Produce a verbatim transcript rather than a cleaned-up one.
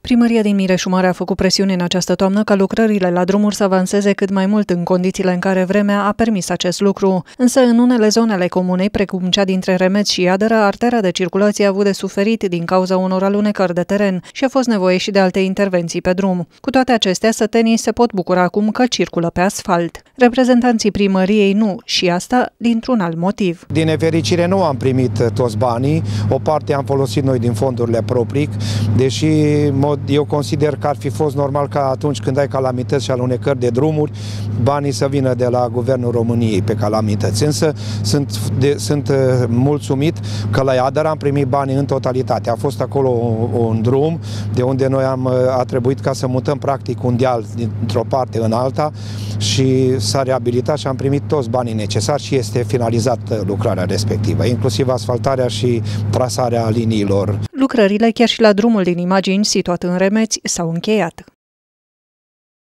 Primăria din Mireșu-Mare a făcut presiune în această toamnă ca lucrările la drumuri să avanseze cât mai mult în condițiile în care vremea a permis acest lucru. Însă în unele zone ale comunei, precum cea dintre Remeț și Iadără, artera de circulație a avut de suferit din cauza unor alunecări de teren și a fost nevoie și de alte intervenții pe drum. Cu toate acestea, sătenii se pot bucura acum că circulă pe asfalt. Reprezentanții primăriei nu, și asta dintr-un alt motiv. Din nefericire nu am primit toți banii, o parte am folosit noi din fondurile proprii, deși eu consider că ar fi fost normal ca atunci când ai calamități și alunecări de drumuri, banii să vină de la Guvernul României pe calamități. Însă sunt, de, sunt mulțumit că la Iadără am primit banii în totalitate. A fost acolo un drum de unde noi am, a trebuit ca să mutăm practic un deal dintr-o parte în alta și s-a reabilitat și am primit toți banii necesari și este finalizată lucrarea respectivă, inclusiv asfaltarea și trasarea liniilor. Lucrările, chiar și la drumul din Imagini, situat în Remeț, s-au încheiat.